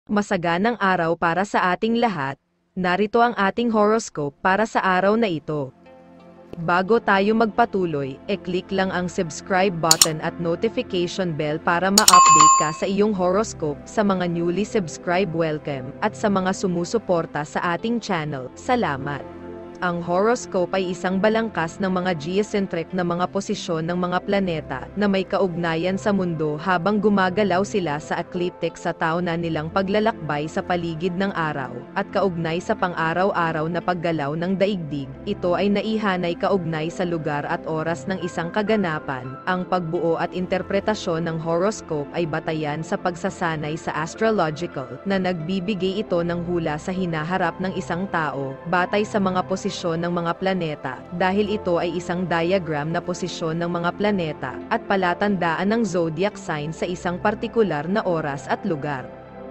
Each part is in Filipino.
Masaganang araw para sa ating lahat. Narito ang ating horoscope para sa araw na ito. Bago tayo magpatuloy, e-click lang ang subscribe button at notification bell para ma-update ka sa iyong horoscope. Sa mga newly subscribe, welcome, at sa mga sumusuporta sa ating channel, salamat. Ang horoscope ay isang balangkas ng mga geocentric na mga posisyon ng mga planeta na may kaugnayan sa mundo habang gumagalaw sila sa ecliptic sa taonan nilang paglalakbay sa paligid ng araw, at kaugnay sa pang-araw-araw na paggalaw ng daigdig. Ito ay naihanay kaugnay sa lugar at oras ng isang kaganapan. Ang pagbuo at interpretasyon ng horoscope ay batayan sa pagsasanay sa astrological, na nagbibigay ito ng hula sa hinaharap ng isang tao, batay sa mga posisyon ng mga planeta, dahil ito ay isang diagram na posisyon ng mga planeta, at palatandaan ng zodiac sign sa isang partikular na oras at lugar.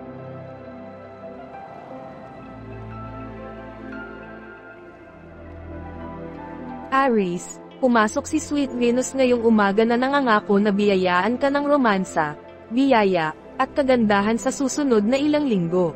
Aries, pumasok si Sweet Venus ngayong umaga na nangangako na biyayaan ka ng romansa, biyaya, at kagandahan sa susunod na ilang linggo.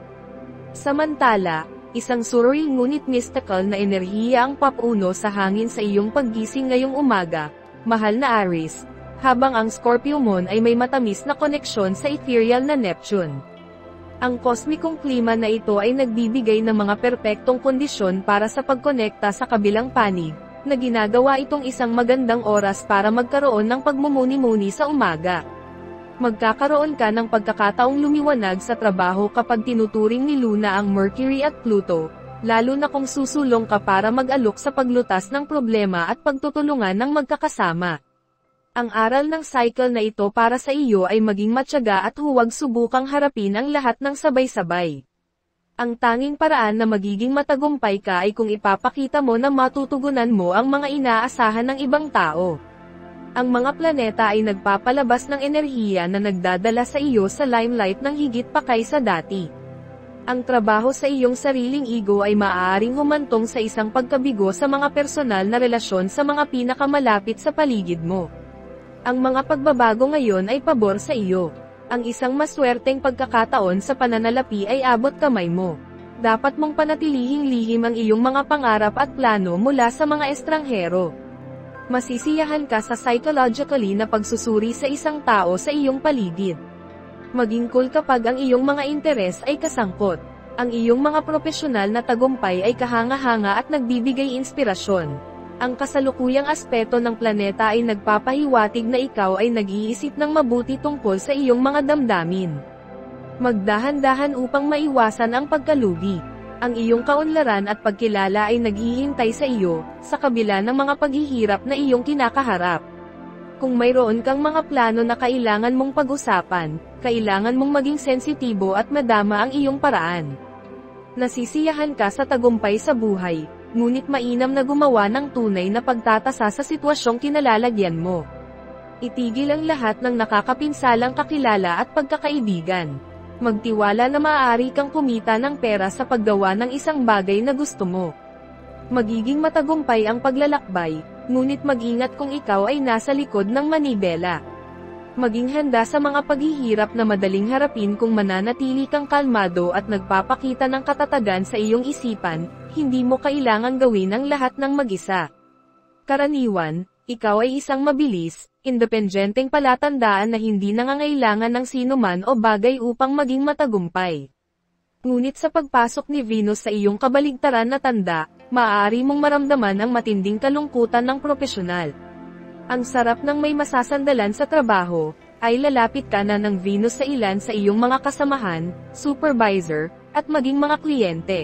Samantala, isang surreal ngunit mystical na enerhiya ang papuno sa hangin sa iyong paggising ngayong umaga, mahal na Aries, habang ang Scorpio moon ay may matamis na koneksyon sa ethereal na Neptune. Ang kosmikong klima na ito ay nagbibigay ng mga perpektong kondisyon para sa pagkonekta sa kabilang panig, na ginagawa itong isang magandang oras para magkaroon ng pagmumuni-muni sa umaga. Magkakaroon ka ng pagkakataong lumiwanag sa trabaho kapag tinuturing ni Luna ang Mercury at Pluto, lalo na kung susulong ka para mag-alok sa paglutas ng problema at pagtutulungan ng magkakasama. Ang aral ng cycle na ito para sa iyo ay maging matyaga at huwag subukang harapin ang lahat ng sabay-sabay. Ang tanging paraan na magiging matagumpay ka ay kung ipapakita mo na matutugunan mo ang mga inaasahan ng ibang tao. Ang mga planeta ay nagpapalabas ng enerhiya na nagdadala sa iyo sa limelight ng higit pa kaysa dati. Ang trabaho sa iyong sariling ego ay maaaring humantong sa isang pagkabigo sa mga personal na relasyon sa mga pinakamalapit sa paligid mo. Ang mga pagbabago ngayon ay pabor sa iyo. Ang isang maswerteng pagkakataon sa pananalapi ay abot kamay mo. Dapat mong panatilihing lihim ang iyong mga pangarap at plano mula sa mga estranghero. Masisiyahan ka sa psychologically na pagsusuri sa isang tao sa iyong paligid. Maging cool kapag ang iyong mga interes ay kasangkot. Ang iyong mga profesional na tagumpay ay kahanga-hanga at nagbibigay inspirasyon. Ang kasalukuyang aspeto ng planeta ay nagpapahiwatig na ikaw ay nag-iisip ng mabuti tungkol sa iyong mga damdamin. Magdahan-dahan upang maiwasan ang pagkalugi. Ang iyong kaunlaran at pagkilala ay naghihintay sa iyo, sa kabila ng mga paghihirap na iyong kinakaharap. Kung mayroon kang mga plano na kailangan mong pag-usapan, kailangan mong maging sensitibo at madama ang iyong paraan. Nasisiyahan ka sa tagumpay sa buhay, ngunit mainam na gumawa ng tunay na pagtatasa sa sitwasyong kinalalagyan mo. Itigil ang lahat ng nakakapinsalang kakilala at pagkakaibigan. Magtiwala na maaari kang kumita ng pera sa paggawa ng isang bagay na gusto mo. Magiging matagumpay ang paglalakbay, ngunit mag-ingat kung ikaw ay nasa likod ng manibela. Maging handa sa mga paghihirap na madaling harapin kung mananatili kang kalmado at nagpapakita ng katatagan sa iyong isipan, hindi mo kailangang gawin ang lahat ng mag-isa. Karaniwan, ikaw ay isang mabilis, independenteng palatandaan na hindi nangangailangan ng sinuman o bagay upang maging matagumpay. Ngunit sa pagpasok ni Venus sa iyong kabaligtaran na tanda, maaari mong maramdaman ang matinding kalungkutan ng propesyonal. Ang sarap ng may masasandalan sa trabaho, ay lalapit ka na ng Venus sa ilan sa iyong mga kasamahan, supervisor, at maging mga kliyente.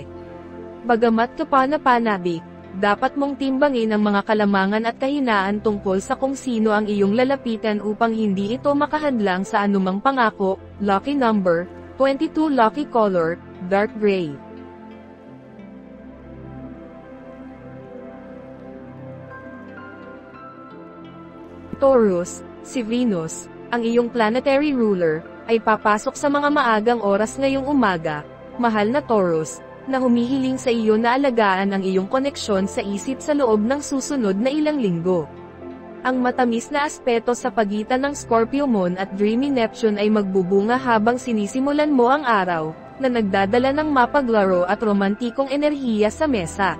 Bagamat kapana-panabik, dapat mong timbangin ang mga kalamangan at kahinaan tungkol sa kung sino ang iyong lalapitan upang hindi ito makahadlang sa anumang pangako. Lucky number, 22. Lucky color, dark gray. Taurus, si Venus, ang iyong planetary ruler, ay papasok sa mga maagang oras ngayong umaga, mahal na Taurus, na humihiling sa iyo na alagaan ang iyong koneksyon sa isip sa loob ng susunod na ilang linggo. Ang matamis na aspeto sa pagitan ng Scorpio Moon at Dreamy Neptune ay magbubunga habang sinisimulan mo ang araw, na nagdadala ng mapaglaro at romantikong enerhiya sa mesa.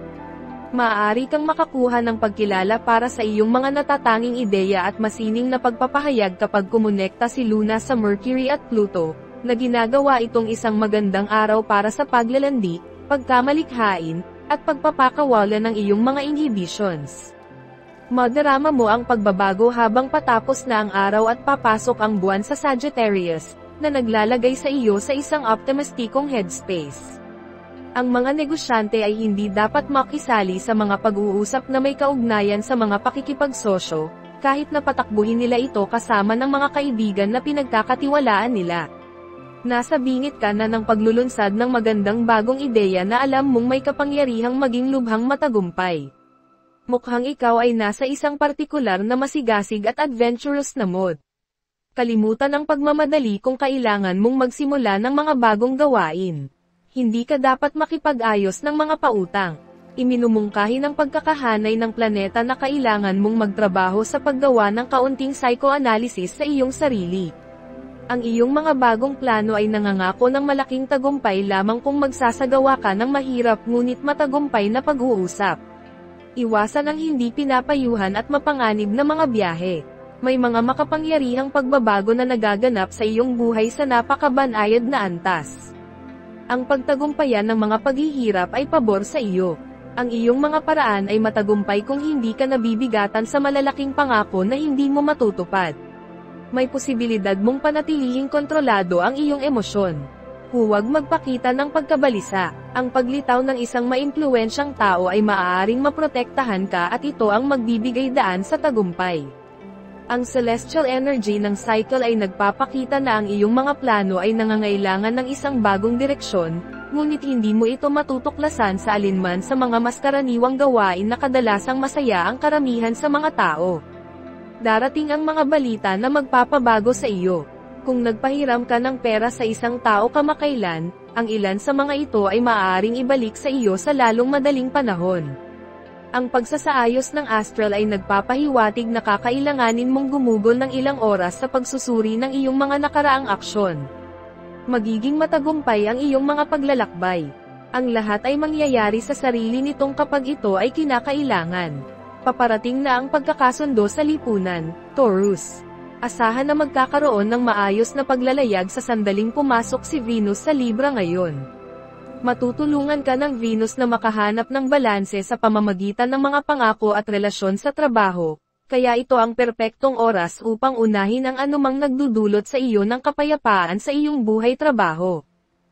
Maaari kang makakuha ng pagkilala para sa iyong mga natatanging ideya at masining na pagpapahayag kapag kumonekta si Luna sa Mercury at Pluto, na ginagawa itong isang magandang araw para sa paglalandi, pagkamalikhain, at pagpapakawala ng iyong mga inhibitions. Madarama mo ang pagbabago habang patapos na ang araw at papasok ang buwan sa Sagittarius, na naglalagay sa iyo sa isang optimistikong headspace. Ang mga negosyante ay hindi dapat makisali sa mga pag-uusap na may kaugnayan sa mga pakikipagsosyo, kahit na patakbuhin nila ito kasama ng mga kaibigan na pinagkakatiwalaan nila. Nasa bingit ka na ng paglulunsad ng magandang bagong ideya na alam mong may kapangyarihang maging lubhang matagumpay. Mukhang ikaw ay nasa isang partikular na masigasig at adventurous na mood. Kalimutan ang pagmamadali kung kailangan mong magsimula ng mga bagong gawain. Hindi ka dapat makipag-ayos ng mga pautang. Iminumungkahi ng pagkakahanay ng planeta na kailangan mong magtrabaho sa paggawa ng kaunting psychoanalysis sa iyong sarili. Ang iyong mga bagong plano ay nangangako ng malaking tagumpay lamang kung magsasagawa ka ng mahirap ngunit matagumpay na pag-uusap. Iwasan ang hindi pinapayuhan at mapanganib na mga biyahe. May mga makapangyarihang pagbabago na nagaganap sa iyong buhay sa napakabanayad na antas. Ang pagtagumpayan ng mga paghihirap ay pabor sa iyo. Ang iyong mga paraan ay matagumpay kung hindi ka nabibigatan sa malalaking pangako na hindi mo matutupad. May posibilidad mong panatilihing kontrolado ang iyong emosyon. Huwag magpakita ng pagkabalisa. Ang paglitaw ng isang maimpluwensyang tao ay maaaring maprotektahan ka at ito ang magbibigay daan sa tagumpay. Ang celestial energy ng cycle ay nagpapakita na ang iyong mga plano ay nangangailangan ng isang bagong direksyon, ngunit hindi mo ito matutuklasan sa alinman sa mga mas karaniwang gawain na kadalasang masaya ang karamihan sa mga tao. Darating ang mga balita na magpapabago sa iyo. Kung nagpahiram ka ng pera sa isang tao kamakailan, ang ilan sa mga ito ay maaaring ibalik sa iyo sa lalong madaling panahon. Ang pagsasaayos ng astral ay nagpapahiwatig na kakailanganin mong gumugol ng ilang oras sa pagsusuri ng iyong mga nakaraang aksyon. Magiging matagumpay ang iyong mga paglalakbay. Ang lahat ay mangyayari sa sarili nitong kapag ito ay kinakailangan. Paparating na ang pagkakasundo sa lipunan, Taurus. Asahan na magkakaroon ng maayos na paglalayag sa sandaling pumasok si Venus sa Libra ngayon. Matutulungan ka ng Venus na makahanap ng balanse sa pamamagitan ng mga pangako at relasyon sa trabaho, kaya ito ang perpektong oras upang unahin ang anumang nagdudulot sa iyo ng kapayapaan sa iyong buhay-trabaho.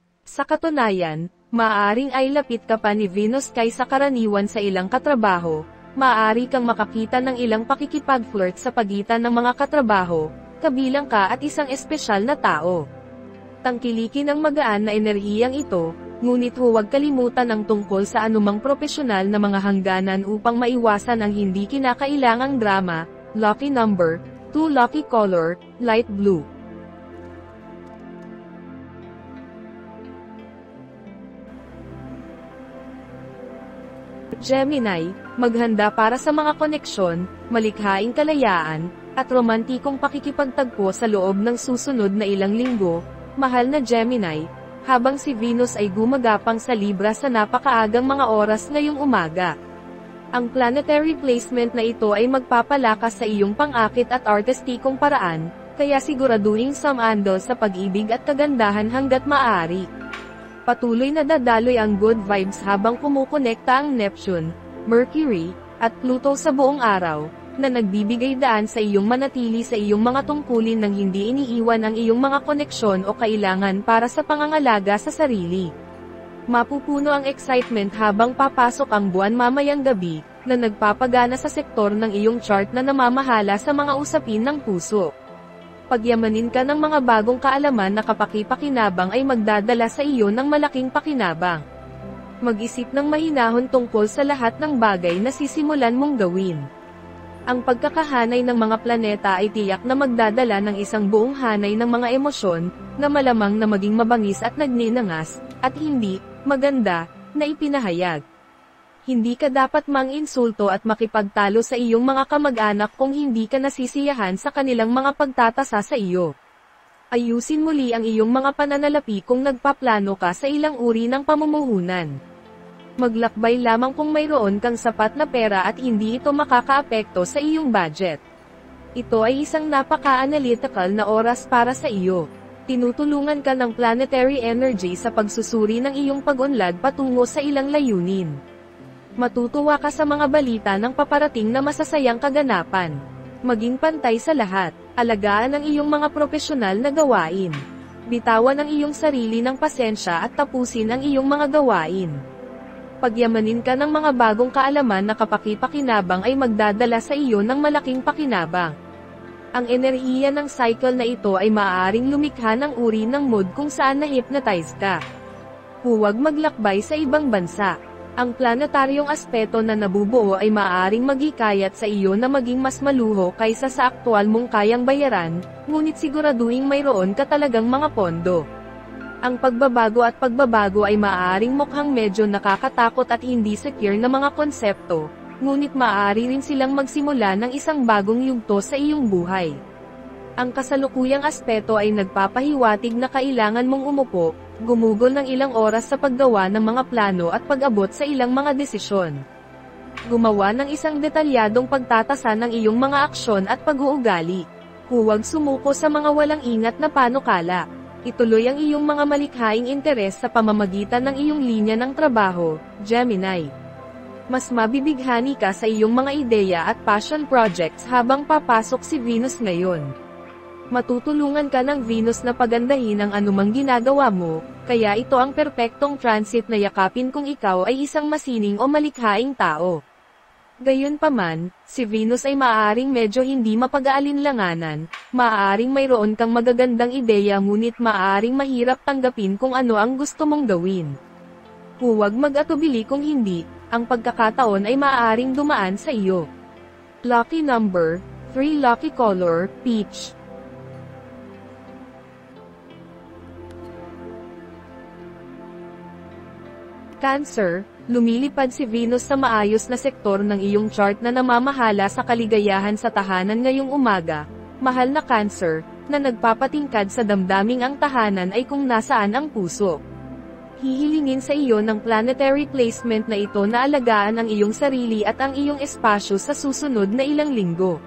Sa katunayan, maaaring ay lapit ka pa ni Venus kaysa karaniwan sa ilang katrabaho, maaari kang makakita ng ilang pakikipag-flirt sa pagitan ng mga katrabaho, kabilang ka at isang espesyal na tao. Tangkilikin ang magaan na enerhiyang ito, ngunit huwag kalimutan ang tungkol sa anumang propesyonal na mga hangganan upang maiwasan ang hindi kinakailangang drama. Lucky number, 2 lucky color, light blue. Gemini, maghanda para sa mga koneksyon, malikhaing kalayaan, at romantikong pakikipagtagpo sa loob ng susunod na ilang linggo. Mahal na Gemini, habang si Venus ay gumagapang sa Libra sa napakaagang mga oras ngayong umaga. Ang planetary placement na ito ay magpapalakas sa iyong pang-akit at artistikong paraan, kaya siguraduhing sumandal sa pag-ibig at kagandahan hanggat maaari. Patuloy na dadaloy ang good vibes habang kumukonekta ang Neptune, Mercury, at Pluto sa buong araw, na nagbibigay daan sa iyong manatili sa iyong mga tungkulin nang hindi iniiwan ang iyong mga koneksyon o kailangan para sa pangangalaga sa sarili. Mapupuno ang excitement habang papasok ang buwan mamayang gabi, na nagpapagana sa sektor ng iyong chart na namamahala sa mga usapin ng puso. Pagyamanin ka ng mga bagong kaalaman na kapaki-pakinabang ay magdadala sa iyo ng malaking pakinabang. Mag-isip ng mahinahon tungkol sa lahat ng bagay na sisimulan mong gawin. Ang pagkakahanay ng mga planeta ay tiyak na magdadala ng isang buong hanay ng mga emosyon, na malamang na maging mabangis at nagninangas, at hindi, maganda, na ipinahayag. Hindi ka dapat mang-insulto at makipagtalo sa iyong mga kamag-anak kung hindi ka nasisiyahan sa kanilang mga pagtatasa sa iyo. Ayusin muli ang iyong mga pananalapi kung nagpaplano ka sa ilang uri ng pamumuhunan. Maglakbay lamang kung mayroon kang sapat na pera at hindi ito makakaapekto sa iyong budget. Ito ay isang napaka-analytical na oras para sa iyo. Tinutulungan ka ng planetary energy sa pagsusuri ng iyong pag-unlad patungo sa ilang layunin. Matutuwa ka sa mga balita ng paparating na masasayang kaganapan. Maging pantay sa lahat, alagaan ang iyong mga profesional na gawain. Bitawan ang iyong sarili ng pasensya at tapusin ang iyong mga gawain. Pagyamanin ka ng mga bagong kaalaman na kapaki-pakinabang ay magdadala sa iyo ng malaking pakinabang. Ang enerhiya ng cycle na ito ay maaaring lumikha ng uri ng mood kung saan na-hypnotize ka. Huwag maglakbay sa ibang bansa. Ang planetaryong aspeto na nabubuo ay maaaring maghikayat sa iyo na maging mas maluho kaysa sa aktwal mong kayang bayaran, ngunit siguraduhing mayroon ka talagang mga pondo. Ang pagbabago ay maaaring mukhang medyo nakakatakot at hindi secure na mga konsepto, ngunit maaari rin silang magsimula ng isang bagong yugto sa iyong buhay. Ang kasalukuyang aspeto ay nagpapahiwatig na kailangan mong umupo, gumugol ng ilang oras sa paggawa ng mga plano at pag-abot sa ilang mga desisyon. Gumawa ng isang detalyadong pagtatasa ng iyong mga aksyon at pag-uugali. Huwag sumuko sa mga walang ingat na panukala. Ituloy ang iyong mga malikhaing interes sa pamamagitan ng iyong linya ng trabaho, Gemini. Mas mabibighani ka sa iyong mga ideya at passion projects habang papasok si Venus ngayon. Matutulungan ka ng Venus na pagandahin ang anumang ginagawa mo, kaya ito ang perpektong transit na yakapin kung ikaw ay isang masining o malikhaing tao. Gayunpaman, si Venus ay maaaring medyo hindi mapag-aalinlanganan, maaaring mayroon kang magagandang ideya ngunit maaaring mahirap tanggapin kung ano ang gusto mong gawin. Huwag mag-atubili kung hindi, ang pagkakataon ay maaaring dumaan sa iyo. Lucky number, 3 lucky color, peach. Cancer, lumilipad si Venus sa maayos na sektor ng iyong chart na namamahala sa kaligayahan sa tahanan ngayong umaga. Mahal na Cancer, na nagpapatingkad sa damdaming ang tahanan ay kung nasaan ang puso. Hihilingin sa iyo ng planetary placement na ito na alagaan ang iyong sarili at ang iyong espasyo sa susunod na ilang linggo.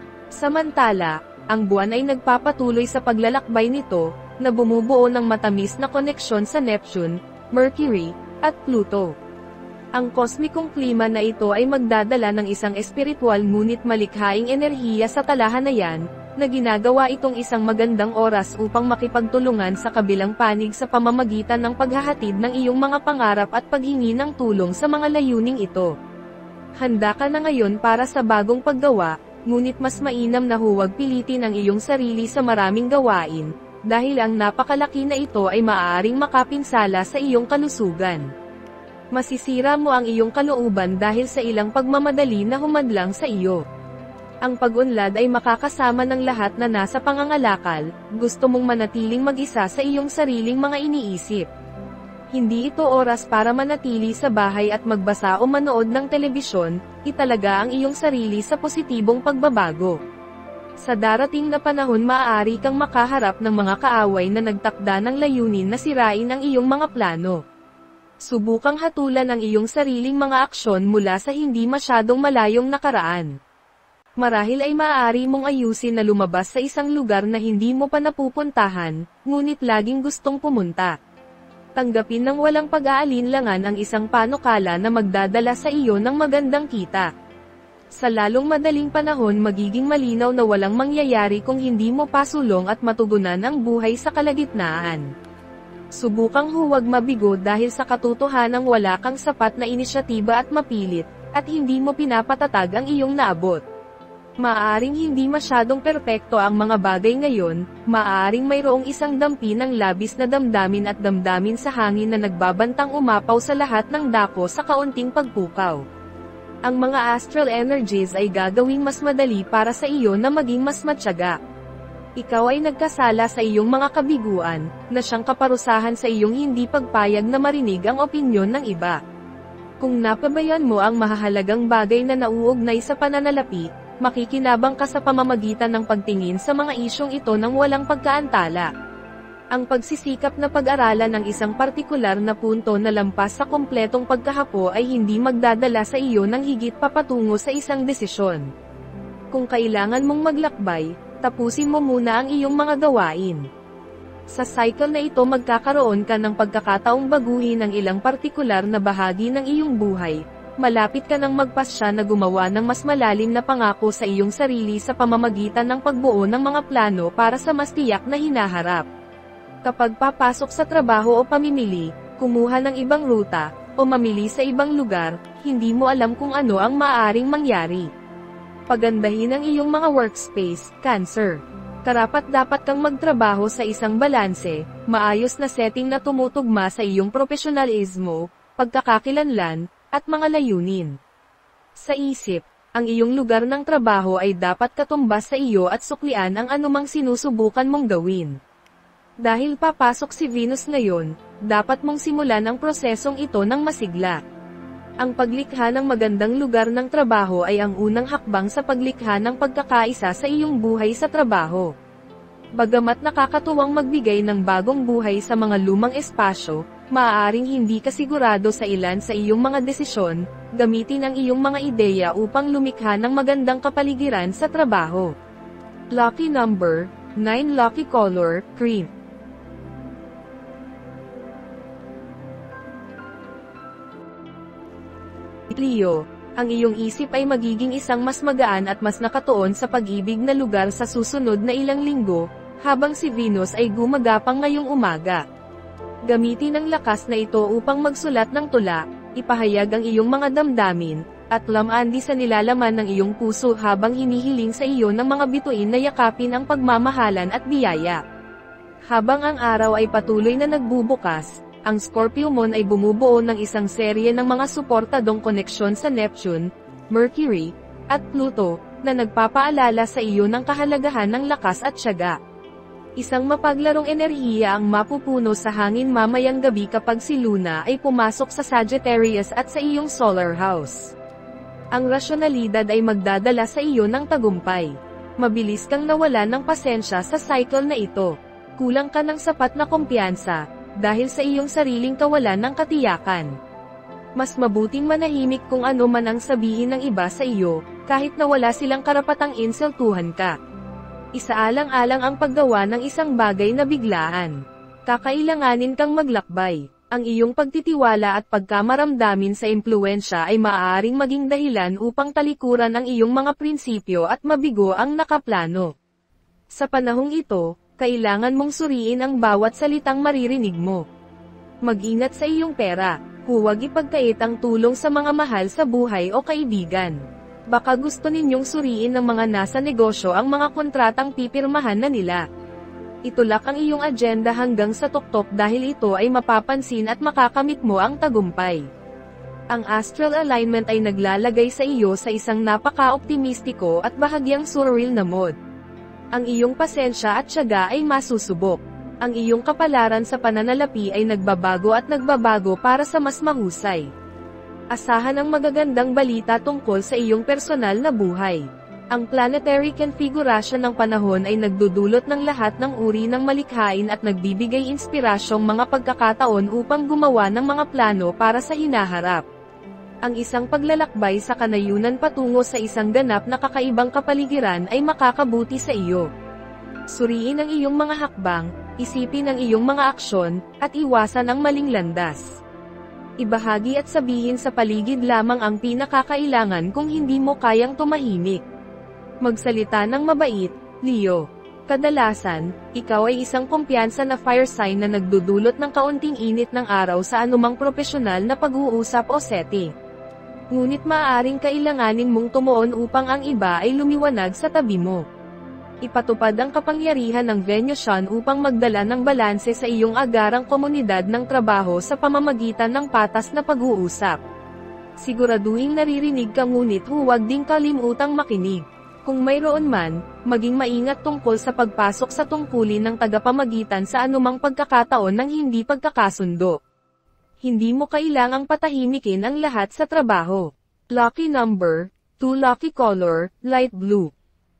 Samantala, ang buwan ay nagpapatuloy sa paglalakbay nito, na bumubuo ng matamis na koneksyon sa Neptune, Mercury, at Pluto. Ang kosmikong klima na ito ay magdadala ng isang espiritual ngunit malikhaing enerhiya sa talahanayan, na ginagawa itong isang magandang oras upang makipagtulungan sa kabilang panig sa pamamagitan ng paghahatid ng iyong mga pangarap at paghingi ng tulong sa mga layuning ito. Handa ka na ngayon para sa bagong paggawa, ngunit mas mainam na huwag pilitin ang iyong sarili sa maraming gawain, dahil ang napakalaki na ito ay maaaring makapinsala sa iyong kalusugan. Masisira mo ang iyong kalooban dahil sa ilang pagmamadali na humadlang sa iyo. Ang pag-unlad ay makakasama ng lahat na nasa pangangalakal, gusto mong manatiling mag-isa sa iyong sariling mga iniisip. Hindi ito oras para manatili sa bahay at magbasa o manood ng telebisyon, italaga ang iyong sarili sa positibong pagbabago. Sa darating na panahon maaari kang makaharap ng mga kaaway na nagtakda ng layunin na sirain ang iyong mga plano. Subukang hatulan ang iyong sariling mga aksyon mula sa hindi masyadong malayong nakaraan. Marahil ay maaari mong ayusin na lumabas sa isang lugar na hindi mo pa napupuntahan, ngunit laging gustong pumunta. Tanggapin ng walang pag-aalinlangan ang isang panukala na magdadala sa iyo ng magandang kita. Sa lalong madaling panahon magiging malinaw na walang mangyayari kung hindi mo pasulong at matugunan ang buhay sa kalagitnaan. Subukang huwag mabigo dahil sa katotohanang wala kang sapat na inisyatiba at mapilit, at hindi mo pinapatatag ang iyong naabot. Maaaring hindi masyadong perpekto ang mga bagay ngayon, maaaring mayroong isang dampi ng labis na damdamin at damdamin sa hangin na nagbabantang umapaw sa lahat ng dako sa kaunting pagpukaw. Ang mga astral energies ay gagawing mas madali para sa iyo na maging mas matyaga. Ikaw ay nagkasala sa iyong mga kabiguan, na siyang kaparusahan sa iyong hindi pagpayag na marinig ang opinyon ng iba. Kung napabayan mo ang mahahalagang bagay na nauugnay sa pananalapi, Makikinabang ka sa pamamagitan ng pagtingin sa mga isyong ito ng walang pagkaantala. Ang pagsisikap na pag-aralan ng isang partikular na punto na lampas sa kompletong pagkahapo ay hindi magdadala sa iyo ng higit papatungo sa isang desisyon. Kung kailangan mong maglakbay, tapusin mo muna ang iyong mga gawain. Sa cycle na ito magkakaroon ka ng pagkakataong baguhin ang ilang partikular na bahagi ng iyong buhay. Malapit ka nang magpasya na gumawa ng mas malalim na pangako sa iyong sarili sa pamamagitan ng pagbuo ng mga plano para sa mas tiyak na hinaharap. Kapag papasok sa trabaho o pamimili, kumuha ng ibang ruta, o mamili sa ibang lugar, hindi mo alam kung ano ang maaaring mangyari. Pagandahin ang iyong mga workspace, Cancer. Karapat-dapat kang magtrabaho sa isang balanse, maayos na setting na tumutugma sa iyong profesionalismo, pagkakakilanlan, at mga layunin. Sa isip, ang iyong lugar ng trabaho ay dapat katumbas sa iyo at suklian ang anumang sinusubukan mong gawin. Dahil papasok si Venus ngayon, dapat mong simulan ang prosesong ito ng masigla. Ang paglikha ng magandang lugar ng trabaho ay ang unang hakbang sa paglikha ng pagkakaisa sa iyong buhay sa trabaho. Bagamat nakakatuwang magbigay ng bagong buhay sa mga lumang espasyo, maaaring hindi ka sigurado sa ilan sa iyong mga desisyon, gamitin ang iyong mga ideya upang lumikha ng magandang kapaligiran sa trabaho. Lucky number, 9. Lucky color, cream. Leo, ang iyong isip ay magiging isang mas magaan at mas nakatuon sa pag-ibig na lugar sa susunod na ilang linggo, habang si Venus ay gumagapang ngayong umaga. Gamitin ang lakas na ito upang magsulat ng tula, ipahayag ang iyong mga damdamin, at lamandi sa nilalaman ng iyong puso habang hinihiling sa iyo ng mga bituin na yakapin ang pagmamahalan at biyaya. Habang ang araw ay patuloy na nagbubukas, ang Scorpio Moon ay bumubuo ng isang serye ng mga suportadong koneksyon sa Neptune, Mercury, at Pluto, na nagpapaalala sa iyo ng kahalagahan ng lakas at tiyaga. Isang mapaglarong enerhiya ang mapupuno sa hangin mamayang gabi kapag si Luna ay pumasok sa Sagittarius at sa iyong solar house. Ang rasyonalidad ay magdadala sa iyo ng tagumpay. Mabilis kang nawalan ng pasensya sa cycle na ito. Kulang ka ng sapat na kumpiyansa, dahil sa iyong sariling kawalan ng katiyakan. Mas mabuting manahimik kung ano man ang sabihin ng iba sa iyo, kahit na wala silang karapatang insultuhan ka. Isaalang-alang ang paggawa ng isang bagay na biglaan. Kakailanganin kang maglakbay. Ang iyong pagtitiwala at pagkamaramdamin sa impluwensya ay maaaring maging dahilan upang talikuran ang iyong mga prinsipyo at mabigo ang nakaplano. Sa panahong ito, kailangan mong suriin ang bawat salitang maririnig mo. Mag-ingat sa iyong pera, huwag ipagkait ang tulong sa mga mahal sa buhay o kaibigan. Baka gusto ninyong suriin ng mga nasa negosyo ang mga kontratang pipirmahan na nila. Itulak ang iyong agenda hanggang sa tuktok dahil ito ay mapapansin at makakamit mo ang tagumpay. Ang astral alignment ay naglalagay sa iyo sa isang napaka-optimistiko at bahagyang surreal na mood. Ang iyong pasensya at tiyaga ay masusubok. Ang iyong kapalaran sa pananalapi ay nagbabago at nagbabago para sa mas mahusay. Asahan ang magagandang balita tungkol sa iyong personal na buhay. Ang planetary configuration ng panahon ay nagdudulot ng lahat ng uri ng malikhain at nagbibigay inspirasyong mga pagkakataon upang gumawa ng mga plano para sa hinaharap. Ang isang paglalakbay sa kanayunan patungo sa isang ganap na kakaibang kapaligiran ay makakabuti sa iyo. Suriin ang iyong mga hakbang, isipin ang iyong mga aksyon, at iwasan ang maling landas. Ibahagi at sabihin sa paligid lamang ang pinakakailangan kung hindi mo kayang tumahimik. Magsalita ng mabait, Leo. Kadalasan, ikaw ay isang kumpiyansa na fire sign na nagdudulot ng kaunting init ng araw sa anumang profesional na pag-uusap o setting. Ngunit maaaring kailanganin mong tumuon upang ang iba ay lumiwanag sa tabi mo. Ipatupad ang kapangyarihan ng Venusian upang magdala ng balanse sa iyong agarang komunidad ng trabaho sa pamamagitan ng patas na pag-uusap. Siguraduhing naririnig ka ngunit huwag ding kalimutang makinig. Kung mayroon man, maging maingat tungkol sa pagpasok sa tungkulin ng tagapamagitan sa anumang pagkakataon ng hindi pagkakasundo. Hindi mo kailangang patahimikin ang lahat sa trabaho. Lucky number, 2 lucky color, light blue.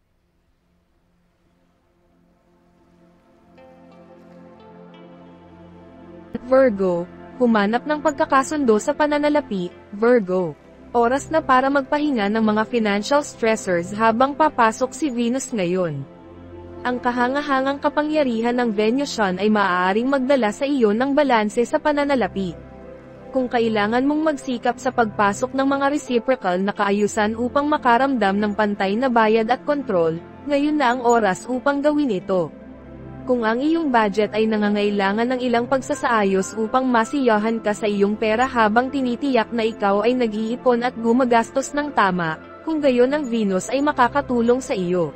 Virgo, humanap ng pagkakasundo sa pananalapi, Virgo. Oras na para magpahinga ng mga financial stressors habang papasok si Venus ngayon. Ang kahangahangang kapangyarihan ng Venusian ay maaaring magdala sa iyo ng balanse sa pananalapi. Kung kailangan mong magsikap sa pagpasok ng mga reciprocal na kaayusan upang makaramdam ng pantay na bayad at kontrol, ngayon na ang oras upang gawin ito. Kung ang iyong budget ay nangangailangan ng ilang pagsasaayos upang masiyahan ka sa iyong pera habang tinitiyak na ikaw ay nag-iipon at gumagastos ng tama, kung gayon ang Venus ay makakatulong sa iyo.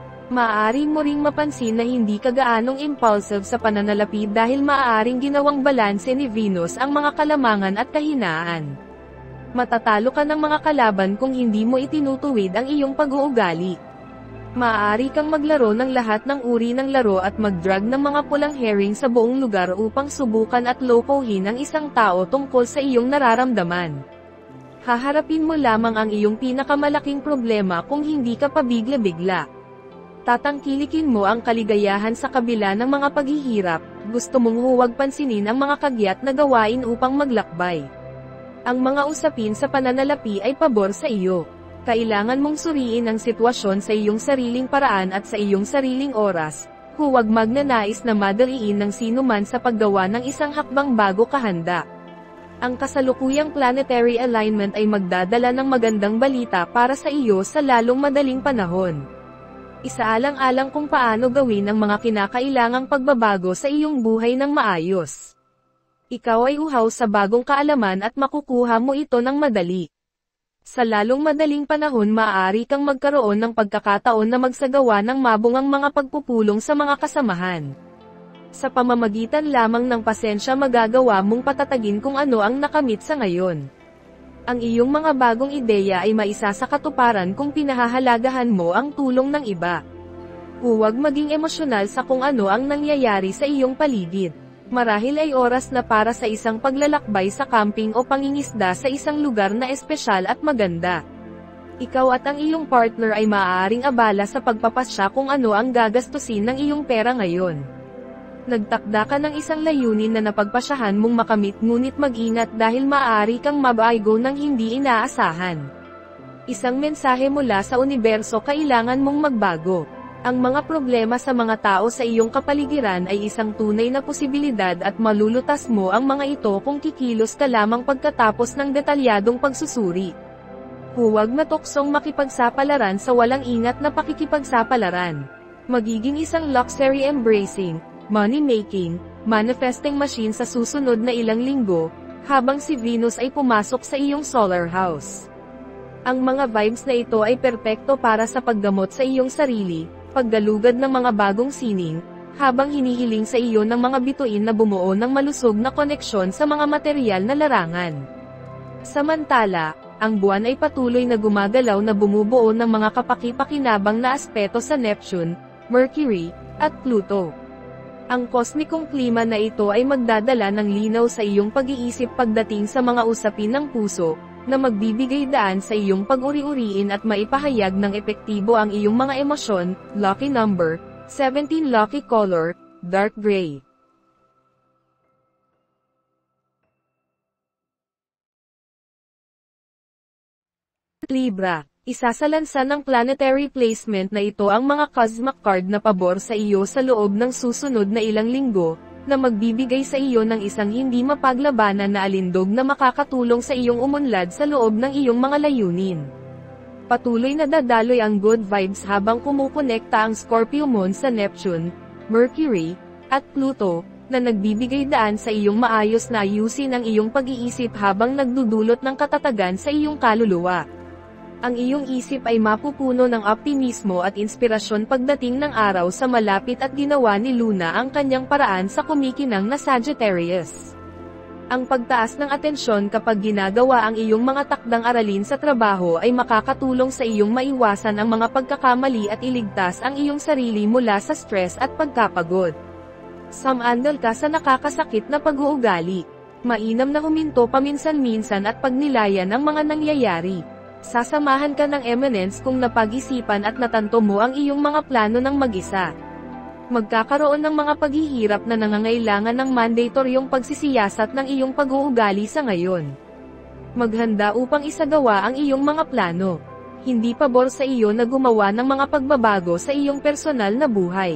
Maaari mo ring mapansin na hindi ka gaanong impulsive sa pananalapi dahil maaaring ginawang balanse ni Venus ang mga kalamangan at kahinaan. Matatalo ka ng mga kalaban kung hindi mo itinutuwid ang iyong pag-uugali. Maaari kang maglaro ng lahat ng uri ng laro at mag-drag ng mga pulang herring sa buong lugar upang subukan at lokohin ang isang tao tungkol sa iyong nararamdaman. Haharapin mo lamang ang iyong pinakamalaking problema kung hindi ka pabigla-bigla. Tatangkilikin mo ang kaligayahan sa kabila ng mga paghihirap, gusto mong huwag pansinin ang mga kagyat na gawain upang maglakbay. Ang mga usapin sa pananalapi ay pabor sa iyo. Kailangan mong suriin ang sitwasyon sa iyong sariling paraan at sa iyong sariling oras, huwag magnanais na madaliin ng sinuman sa paggawa ng isang hakbang bago kahanda. Ang kasalukuyang planetary alignment ay magdadala ng magandang balita para sa iyo sa lalong madaling panahon. Isaalang-alang kung paano gawin ang mga kinakailangang pagbabago sa iyong buhay ng maayos. Ikaw ay uhaw sa bagong kaalaman at makukuha mo ito ng madali. Sa lalong madaling panahon maaari kang magkaroon ng pagkakataon na magsagawa ng mabungang mga pagpupulong sa mga kasamahan. Sa pamamagitan lamang ng pasensya magagawa mong patatagin kung ano ang nakamit sa ngayon. Ang iyong mga bagong ideya ay maisa sa katuparan kung pinahahalagahan mo ang tulong ng iba. Huwag maging emosyonal sa kung ano ang nangyayari sa iyong paligid. Marahil ay oras na para sa isang paglalakbay sa camping o pangingisda sa isang lugar na espesyal at maganda. Ikaw at ang iyong partner ay maaaring abala sa pagpapasya kung ano ang gagastusin ng iyong pera ngayon. Nagtakda ka ng isang layunin na napagpasyahan mong makamit ngunit mag-ingat dahil maaari kang mabaygo ng hindi inaasahan. Isang mensahe mula sa universo kailangan mong magbago. Ang mga problema sa mga tao sa iyong kapaligiran ay isang tunay na posibilidad at malulutas mo ang mga ito kung kikilos ka lamang pagkatapos ng detalyadong pagsusuri. Huwag matuksong makipagsapalaran sa walang ingat na pakikipagsapalaran. Magiging isang luxury embracing, money-making, manifesting machine sa susunod na ilang linggo, habang si Venus ay pumasok sa iyong solar house. Ang mga vibes na ito ay perpekto para sa paggamot sa iyong sarili, paggalugad ng mga bagong sining, habang hinihiling sa iyo ng mga bituin na bumuo ng malusog na koneksyon sa mga material na larangan. Samantala, ang buwan ay patuloy na gumagalaw na bumubuo ng mga kapaki-pakinabang na aspeto sa Neptune, Mercury, at Pluto. Ang kosmikong klima na ito ay magdadala ng linaw sa iyong pag-iisip pagdating sa mga usapin ng puso, na magbibigay daan sa iyong pag-uri-uriin at maipahayag ng epektibo ang iyong mga emosyon. Lucky number, 17 lucky color, dark gray. Libra, isasalansan ng planetary placement na ito ang mga cosmic card na pabor sa iyo sa loob ng susunod na ilang linggo, na magbibigay sa iyo ng isang hindi mapaglabanan na alindog na makakatulong sa iyong umunlad sa loob ng iyong mga layunin. Patuloy na dadaloy ang good vibes habang kumukonekta ang Scorpio Moon sa Neptune, Mercury, at Pluto, na nagbibigay daan sa iyong maayos na ayusin ang iyong pag-iisip habang nagdudulot ng katatagan sa iyong kaluluwa. Ang iyong isip ay mapupuno ng optimismo at inspirasyon pagdating ng araw sa malapit at ginawa ni Luna ang kanyang paraan sa kumikinang na Sagittarius. Ang pagtaas ng atensyon kapag ginagawa ang iyong mga takdang aralin sa trabaho ay makakatulong sa iyong maiwasan ang mga pagkakamali at iligtas ang iyong sarili mula sa stress at pagkapagod. Samandal ka sa nakakasakit na pag-uugali. Mainam na huminto paminsan-minsan at pagnilayan ang mga nangyayari. Sasamahan ka ng eminence kung napag-isipan at natanto mo ang iyong mga plano ng mag-isa. Magkakaroon ng mga paghihirap na nangangailangan ng mandatoryong pagsisiyasat ng iyong pag-uugali sa ngayon. Maghanda upang isagawa ang iyong mga plano. Hindi pabor sa iyo na gumawa ng mga pagbabago sa iyong personal na buhay.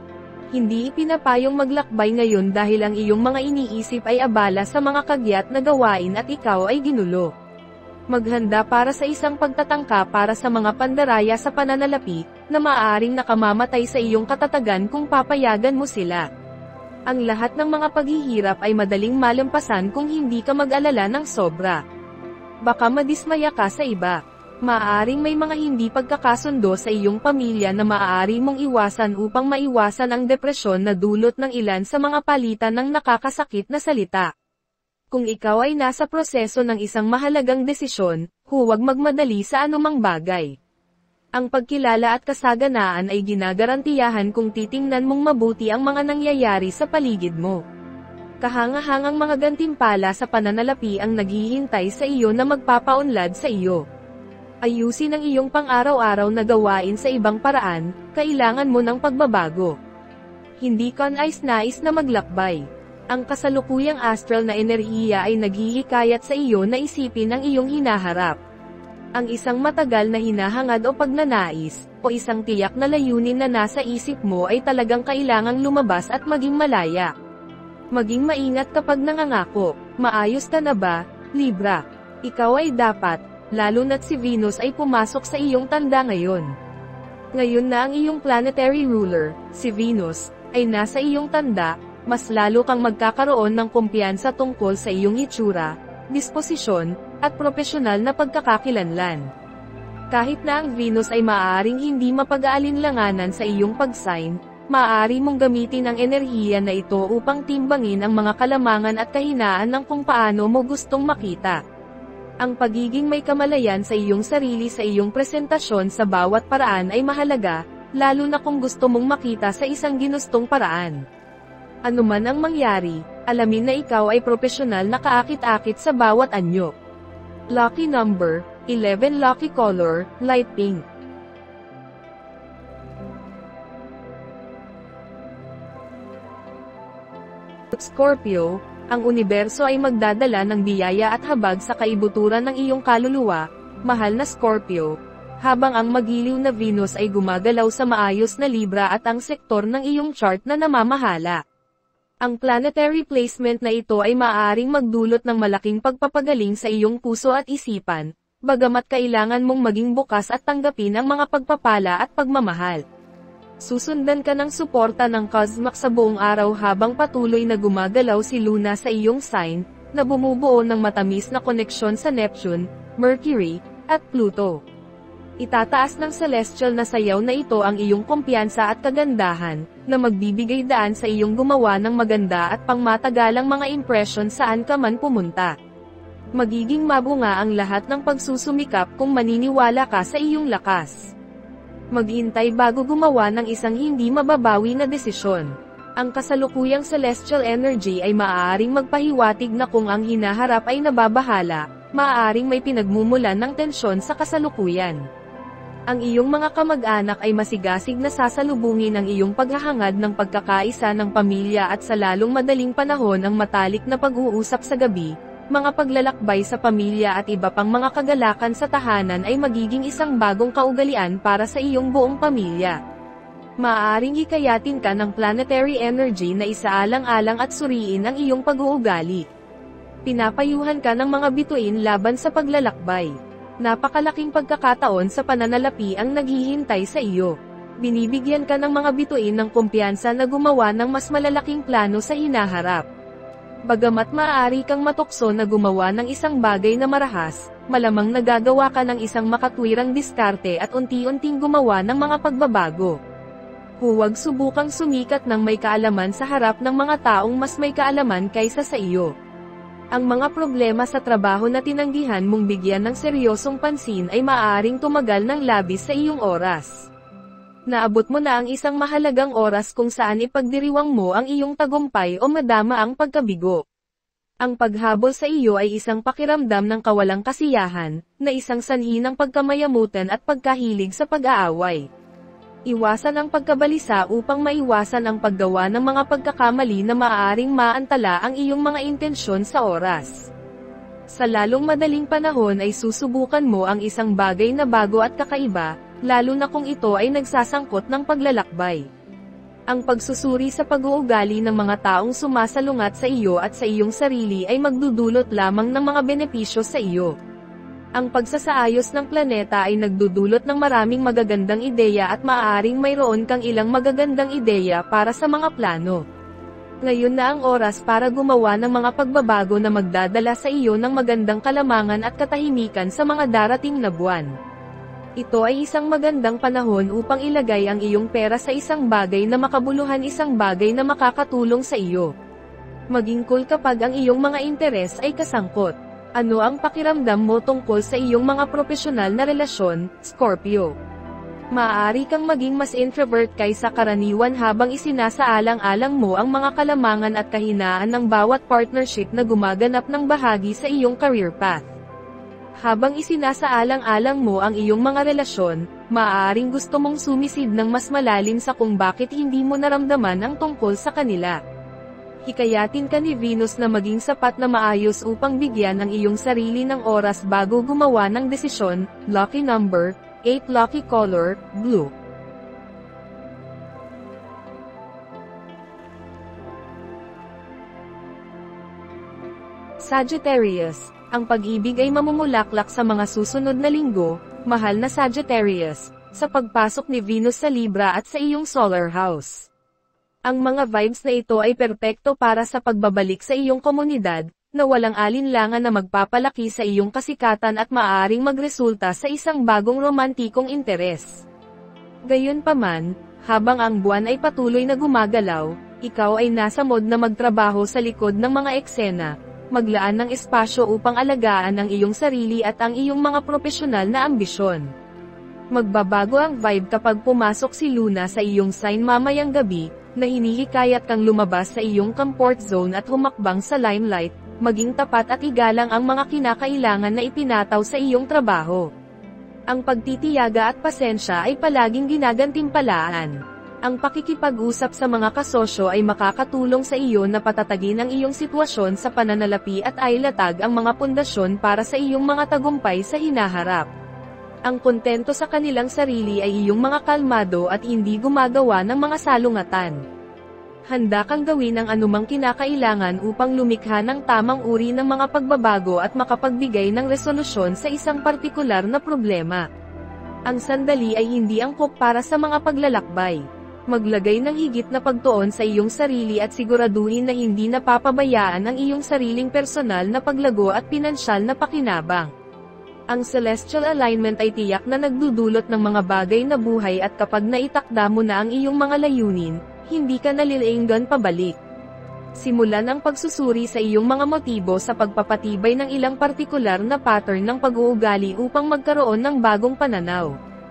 Hindi ipinapayong maglakbay ngayon dahil ang iyong mga iniisip ay abala sa mga kagyat na gawain at ikaw ay ginulo. Maghanda para sa isang pagtatangka para sa mga pandaraya sa pananalapi, na maaaring nakamamatay sa iyong katatagan kung papayagan mo sila. Ang lahat ng mga paghihirap ay madaling malampasan kung hindi ka mag-alala ng sobra. Baka madismaya ka sa iba. Maaaring may mga hindi pagkakasundo sa iyong pamilya na maaari mong iwasan upang maiwasan ang depresyon na dulot ng ilan sa mga palitan ng nakakasakit na salita. Kung ikaw ay nasa proseso ng isang mahalagang desisyon, huwag magmadali sa anumang bagay. Ang pagkilala at kasaganaan ay ginagarantiyahan kung titingnan mong mabuti ang mga nangyayari sa paligid mo. Kahangahangang mga gantimpala sa pananalapi ang naghihintay sa iyo na magpapaunlad sa iyo. Ayusin ang iyong pang-araw-araw na gawain sa ibang paraan, kailangan mo ng pagbabago. Hindi ka nais-nais na maglakbay. Ang kasalukuyang astral na enerhiya ay naghihikayat sa iyo na isipin ang iyong hinaharap. Ang isang matagal na hinahangad o pagnanais, o isang tiyak na layunin na nasa isip mo ay talagang kailangang lumabas at maging malaya. Maging maingat kapag nangangako. Maayos ka na ba, Libra? Ikaw ay dapat, lalo na't si Venus ay pumasok sa iyong tanda ngayon. Ngayon na ang iyong planetary ruler, si Venus, ay nasa iyong tanda, mas lalo kang magkakaroon ng kumpiyansa tungkol sa iyong itsura, disposisyon, at propesyonal na pagkakakilanlan. Kahit na ang Venus ay maaaring hindi mapag-aalinlanganan sa iyong pag-sign, maaari mong gamitin ang enerhiya na ito upang timbangin ang mga kalamangan at kahinaan ng kung paano mo gustong makita. Ang pagiging may kamalayan sa iyong sarili sa iyong presentasyon sa bawat paraan ay mahalaga, lalo na kung gusto mong makita sa isang ginustong paraan. Ano man ang mangyari, alamin na ikaw ay propesyonal na kaakit-akit sa bawat anyo. Lucky number, 11. Lucky color, light pink. Scorpio, ang universo ay magdadala ng biyaya at habag sa kaibuturan ng iyong kaluluwa, mahal na Scorpio, habang ang magiliw na Venus ay gumagalaw sa maayos na Libra at ang sektor ng iyong chart na namamahala. Ang planetary placement na ito ay maaaring magdulot ng malaking pagpapagaling sa iyong puso at isipan, bagamat kailangan mong maging bukas at tanggapin ang mga pagpapala at pagmamahal. Susundan ka ng suporta ng cosmos sa buong araw habang patuloy na gumagalaw si Luna sa iyong sign, na bumubuo ng matamis na koneksyon sa Neptune, Mercury, at Pluto. Itataas ng celestial na sayaw na ito ang iyong kumpiyansa at kagandahan, na magbibigay daan sa iyong gumawa ng maganda at pangmatagalang mga impression saan ka man pumunta. Magiging mabunga ang lahat ng pagsusumikap kung maniniwala ka sa iyong lakas. Maghintay bago gumawa ng isang hindi mababawi na desisyon. Ang kasalukuyang celestial energy ay maaaring magpahiwatig na kung ang hinaharap ay nababahala, maaaring may pinagmumulan ng tensyon sa kasalukuyan. Ang iyong mga kamag-anak ay masigasig na sasalubungin ang iyong paghahangad ng pagkakaisa ng pamilya at sa lalong madaling panahon ang matalik na pag-uusap sa gabi, mga paglalakbay sa pamilya at iba pang mga kagalakan sa tahanan ay magiging isang bagong kaugalian para sa iyong buong pamilya. Maaaring hikayatin ka ng planetary energy na isaalang-alang at suriin ang iyong pag-uugali. Pinapayuhan ka ng mga bituin laban sa paglalakbay. Napakalaking pagkakataon sa pananalapi ang naghihintay sa iyo. Binibigyan ka ng mga bituin ng kumpiyansa na gumawa ng mas malalaking plano sa hinaharap. Bagamat maaari kang matukso na gumawa ng isang bagay na marahas, malamang nagagawa ka ng isang makatwirang diskarte at unti-unting gumawa ng mga pagbabago. Huwag subukang sumikat ng may kaalaman sa harap ng mga taong mas may kaalaman kaysa sa iyo. Ang mga problema sa trabaho na tinanggihan mong bigyan ng seryosong pansin ay maaaring tumagal ng labis sa iyong oras. Naabot mo na ang isang mahalagang oras kung saan ipagdiriwang mo ang iyong tagumpay o madama ang pagkabigo. Ang paghabol sa iyo ay isang pakiramdam ng kawalang kasiyahan, na isang sanhi ng pagkamayamutan at pagkahilig sa pag-aaway. Iwasan ang pagkabalisa upang maiwasan ang paggawa ng mga pagkakamali na maaaring maantala ang iyong mga intensyon sa oras. Sa lalong madaling panahon ay susubukan mo ang isang bagay na bago at kakaiba, lalo na kung ito ay nagsasangkot ng paglalakbay. Ang pagsusuri sa pag-uugali ng mga taong sumasalungat sa iyo at sa iyong sarili ay magdudulot lamang ng mga benepisyo sa iyo. Ang pagsasaayos ng planeta ay nagdudulot ng maraming magagandang ideya at maaaring mayroon kang ilang magagandang ideya para sa mga plano. Ngayon na ang oras para gumawa ng mga pagbabago na magdadala sa iyo ng magandang kalamangan at katahimikan sa mga darating na buwan. Ito ay isang magandang panahon upang ilagay ang iyong pera sa isang bagay na makabuluhan, isang bagay na makakatulong sa iyo. Maging cool kapag ang iyong mga interes ay kasangkot. Ano ang pakiramdam mo tungkol sa iyong mga profesional na relasyon, Scorpio? Maaari kang maging mas introvert kaysa karaniwan habang isinasaalang-alang mo ang mga kalamangan at kahinaan ng bawat partnership na gumaganap ng bahagi sa iyong career path. Habang isinasaalang-alang mo ang iyong mga relasyon, maaaring gusto mong sumisid ng mas malalim sa kung bakit hindi mo naramdaman ang tungkol sa kanila. Hikayatin ka ni Venus na maging sapat na maayos upang bigyan ang iyong sarili ng oras bago gumawa ng desisyon. Lucky number, 8. Lucky color, blue. Sagittarius, ang pag-ibig ay mamumulaklak sa mga susunod na linggo, mahal na Sagittarius, sa pagpasok ni Venus sa Libra at sa iyong solar house. Ang mga vibes na ito ay perpekto para sa pagbabalik sa iyong komunidad, na walang alinlangan na magpapalaki sa iyong kasikatan at maaaring magresulta sa isang bagong romantikong interes. Gayunpaman, habang ang buwan ay patuloy na gumagalaw, ikaw ay nasa mode na magtrabaho sa likod ng mga eksena, maglaan ng espasyo upang alagaan ang iyong sarili at ang iyong mga propesyonal na ambisyon. Magbabago ang vibe kapag pumasok si Luna sa iyong sign mamayang gabi, na hinihikayat kang lumabas sa iyong comfort zone at humakbang sa limelight, maging tapat at igalang ang mga kinakailangan na ipinataw sa iyong trabaho. Ang pagtitiyaga at pasensya ay palaging ginagantimpalaan. Ang pakikipag-usap sa mga kasosyo ay makakatulong sa iyo na patatagin ang iyong sitwasyon sa pananalapi at ailatag ang mga pundasyon para sa iyong mga tagumpay sa hinaharap. Ang kontento sa kanilang sarili ay iyong mga kalmado at hindi gumagawa ng mga salungatan. Handa kang gawin ang anumang kinakailangan upang lumikha ng tamang uri ng mga pagbabago at makapagbigay ng resolusyon sa isang partikular na problema. Ang sandali ay hindi angkop para sa mga paglalakbay. Maglagay ng higit na pagtuon sa iyong sarili at siguraduhin na hindi napapabayaan ang iyong sariling personal na paglago at pinansyal na pakinabang. Ang celestial alignment ay tiyak na nagdudulot ng mga bagay na buhay at kapag naitakda mo na ang iyong mga layunin, hindi ka nalilainggan pabalik. Simulan ang pagsusuri sa iyong mga motibo sa pagpapatibay ng ilang partikular na pattern ng pag-uugali upang magkaroon ng bagong pananaw.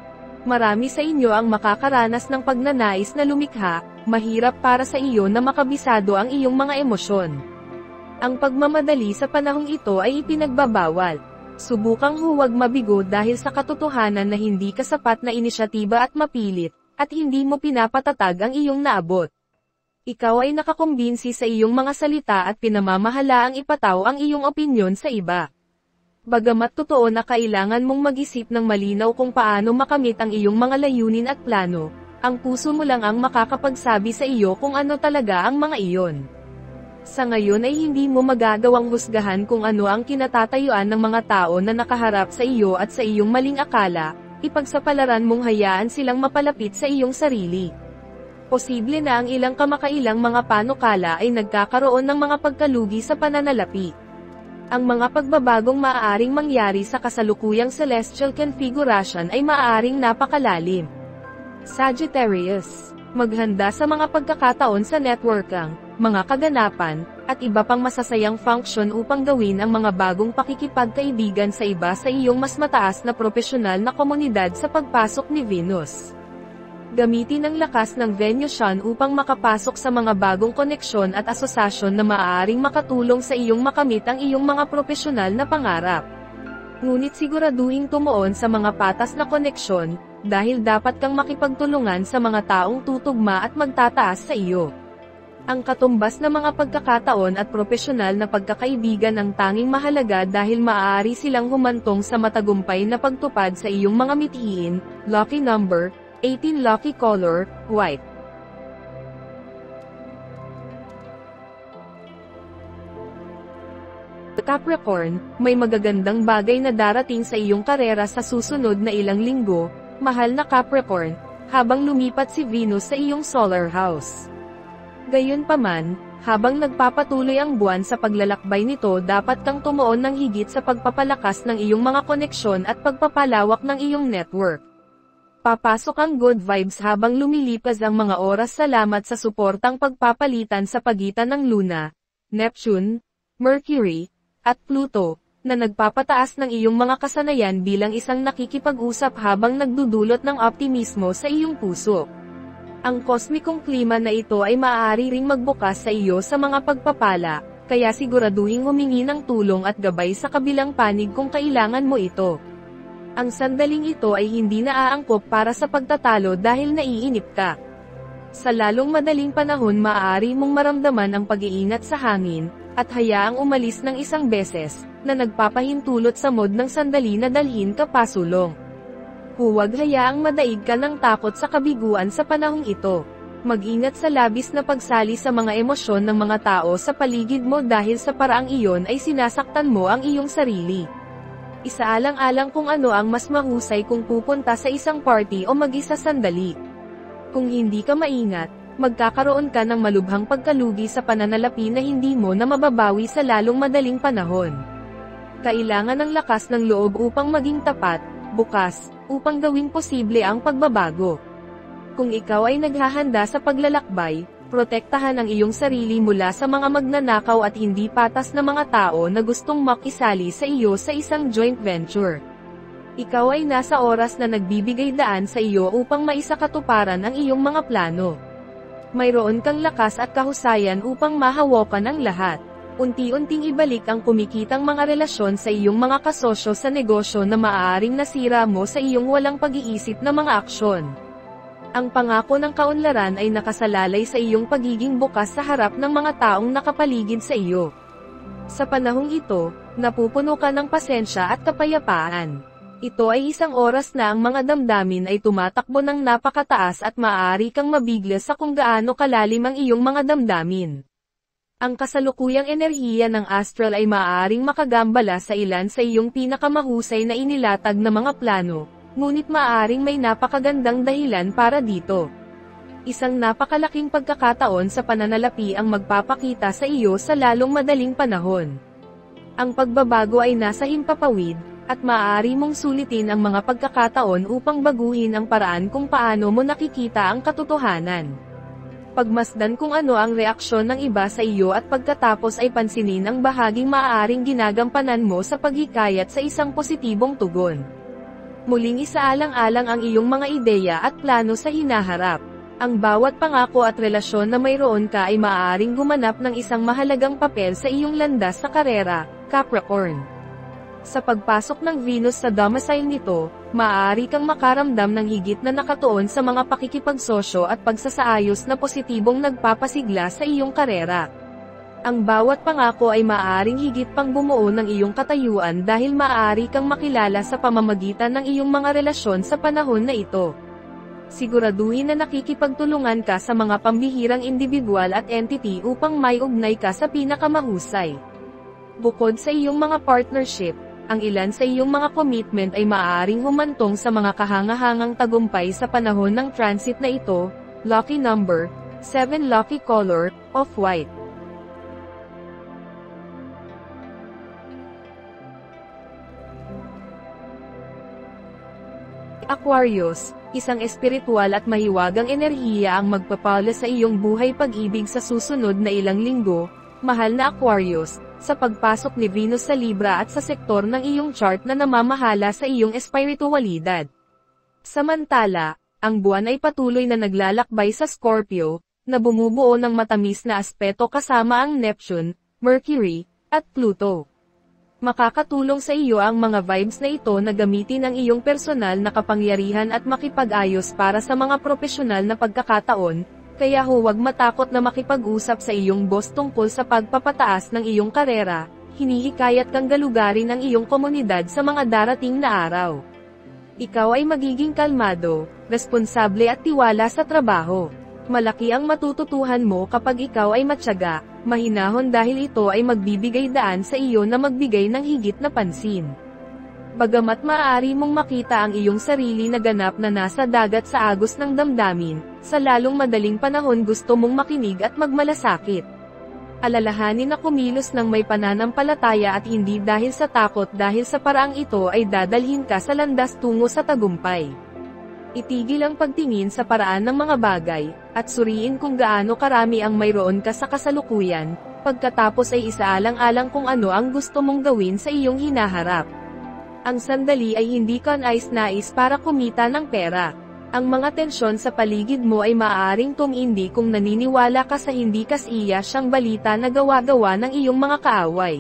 Marami sa inyo ang makakaranas ng pagnanais na lumikha, mahirap para sa iyo na makabisado ang iyong mga emosyon. Ang pagmamadali sa panahong ito ay ipinagbabawal. Subukang huwag mabigo dahil sa katotohanan na hindi ka sapat na inisyatiba at mapilit, at hindi mo pinapatatag ang iyong naabot. Ikaw ay nakakumbinsi sa iyong mga salita at pinamamahalaang ipataw ang iyong opinyon sa iba. Bagamat totoo na kailangan mong mag-isip ng malinaw kung paano makamit ang iyong mga layunin at plano, ang puso mo lang ang makakapagsabi sa iyo kung ano talaga ang mga iyon. Sa ngayon ay hindi mo magagawang husgahan kung ano ang kinatatayuan ng mga tao na nakaharap sa iyo at sa iyong maling akala, ipagsapalaran mong hayaan silang mapalapit sa iyong sarili. Posible na ang ilang kamakailang mga panukala ay nagkakaroon ng mga pagkalugi sa pananalapi. Ang mga pagbabagong maaaring mangyari sa kasalukuyang celestial configuration ay maaaring napakalalim. Sagittarius, maghanda sa mga pagkakataon sa networking, mga kaganapan, at iba pang masasayang function upang gawin ang mga bagong pakikipagkaibigan sa iba sa iyong mas mataas na propesyonal na komunidad sa pagpasok ni Venus. Gamitin ang lakas ng Venusian upang makapasok sa mga bagong koneksyon at asosasyon na maaaring makatulong sa iyong makamit ang iyong mga propesyonal na pangarap. Ngunit siguraduhing tumuon sa mga patas na koneksyon, dahil dapat kang makipagtulungan sa mga taong tutugma at magtataas sa iyo. Ang katumbas na mga pagkakataon at propesyonal na pagkakaibigan ang tanging mahalaga dahil maaari silang humantong sa matagumpay na pagtupad sa iyong mga mithiin. Lucky number, 18. Lucky color, white. Capricorn, may magagandang bagay na darating sa iyong karera sa susunod na ilang linggo, mahal na Capricorn, habang lumipat si Venus sa iyong solar house. Gayunpaman, habang nagpapatuloy ang buwan sa paglalakbay nito, dapat kang tumuon ng higit sa pagpapalakas ng iyong mga koneksyon at pagpapalawak ng iyong network. Papasok ang good vibes habang lumilipas ang mga oras. Salamat sa suportang pagpapalitan sa pagitan ng Luna, Neptune, Mercury, at Pluto, na nagpapataas ng iyong mga kasanayan bilang isang nakikipag-usap habang nagdudulot ng optimismo sa iyong puso. Ang kosmikong klima na ito ay maaari ring magbukas sa iyo sa mga pagpapala, kaya siguraduhing humingi ng tulong at gabay sa kabilang panig kung kailangan mo ito. Ang sandaling ito ay hindi naaangkop para sa pagtatalo dahil naiinip ka. Sa lalong madaling panahon maaari mong maramdaman ang pag-iingat sa hangin, at hayaang umalis ng isang beses, na nagpapahintulot sa mod ng sandali na dalhin ka pasulong. Huwag hayaang madaig ka ng takot sa kabiguan sa panahong ito. Mag-ingat sa labis na pagsali sa mga emosyon ng mga tao sa paligid mo dahil sa paraang iyon ay sinasaktan mo ang iyong sarili. Isaalang-alang kung ano ang mas mahusay kung pupunta sa isang party o mag-isa sandali. Kung hindi ka maingat, magkakaroon ka ng malubhang pagkalugi sa pananalapi na hindi mo na mababawi sa lalong madaling panahon. Kailangan ng lakas ng loob upang maging tapat, bukas, upang gawing posible ang pagbabago. Kung ikaw ay naghahanda sa paglalakbay, protektahan ang iyong sarili mula sa mga magnanakaw at hindi patas na mga tao na gustong makisali sa iyo sa isang joint venture. Ikaw ay nasa oras na nagbibigay daan sa iyo upang maisakatuparan ang iyong mga plano. Mayroon kang lakas at kahusayan upang mahawakan ang lahat. Unti-unting ibalik ang kumikitang mga relasyon sa iyong mga kasosyo sa negosyo na maaaring nasira mo sa iyong walang pag-iisip na mga aksyon. Ang pangako ng kaunlaran ay nakasalalay sa iyong pagiging bukas sa harap ng mga taong nakapaligid sa iyo. Sa panahong ito, napupuno ka ng pasensya at kapayapaan. Ito ay isang oras na ang mga damdamin ay tumatakbo ng napakataas at maaari kang mabigla sa kung gaano kalalim ang iyong mga damdamin. Ang kasalukuyang enerhiya ng astral ay maaaring makagambala sa ilan sa iyong pinakamahusay na inilatag na mga plano, ngunit maaaring may napakagandang dahilan para dito. Isang napakalaking pagkakataon sa pananalapi ang magpapakita sa iyo sa lalong madaling panahon. Ang pagbabago ay nasa himpapawid, at maaari mong sulitin ang mga pagkakataon upang baguhin ang paraan kung paano mo nakikita ang katotohanan. Pagmasdan kung ano ang reaksyon ng iba sa iyo at pagkatapos ay pansinin ang bahaging maaaring ginagampanan mo sa paghikayat sa isang positibong tugon. Muling isaalang-alang ang iyong mga ideya at plano sa hinaharap. Ang bawat pangako at relasyon na mayroon ka ay maaaring gumanap ng isang mahalagang papel sa iyong landas sa karera, Capricorn. Sa pagpasok ng Venus sa domicile nito, maaari kang makaramdam ng higit na nakatuon sa mga pakikipagsosyo at pagsasaayos na positibong nagpapasigla sa iyong karera. Ang bawat pangako ay maaaring higit pang bumuo ng iyong katayuan dahil maaari kang makilala sa pamamagitan ng iyong mga relasyon sa panahon na ito. Siguraduhin na nakikipagtulungan ka sa mga pambihirang individual at entity upang may ugnay ka sa pinakamahusay. Bukod sa iyong mga partnership, ang ilan sa iyong mga commitment ay maaaring humantong sa mga kahangahangang tagumpay sa panahon ng transit na ito. Lucky number, 7. Lucky color, off-white. Aquarius, isang espiritual at mahiwagang enerhiya ang magpapala sa iyong buhay pag-ibig sa susunod na ilang linggo, mahal na Aquarius, sa pagpasok ni Venus sa Libra at sa sektor ng iyong chart na namamahala sa iyong espiritualidad. Samantala, ang buwan ay patuloy na naglalakbay sa Scorpio, na bumubuo ng matamis na aspeto kasama ang Neptune, Mercury, at Pluto. Makakatulong sa iyo ang mga vibes na ito na gamitin ang iyong personal na kapangyarihan at makipag-ayos para sa mga propesyonal na pagkakataon, kaya huwag matakot na makipag-usap sa iyong boss tungkol sa pagpapataas ng iyong karera, hinihikayat kang galugarin ang iyong komunidad sa mga darating na araw. Ikaw ay magiging kalmado, responsable at tiwala sa trabaho. Malaki ang matututuhan mo kapag ikaw ay matyaga, mahinahon dahil ito ay magbibigay daan sa iyo na magbigay ng higit na pansin. Bagamat maaari mong makita ang iyong sarili na ganap na nasa dagat sa agos ng damdamin, sa lalong madaling panahon gusto mong makinig at magmalasakit. Alalahanin na kumilos ng may pananampalataya at hindi dahil sa takot dahil sa paraang ito ay dadalhin ka sa landas tungo sa tagumpay. Itigil ang pagtingin sa paraan ng mga bagay, at suriin kung gaano karami ang mayroon ka sa kasalukuyan, pagkatapos ay isaalang-alang kung ano ang gusto mong gawin sa iyong hinaharap. Ang sandali ay hindi ka nais-nais para kumita ng pera. Ang mga tensyon sa paligid mo ay maaaring tumindi kung naniniwala ka sa hindi kasiya siyang balita na gawa-gawa ng iyong mga kaaway.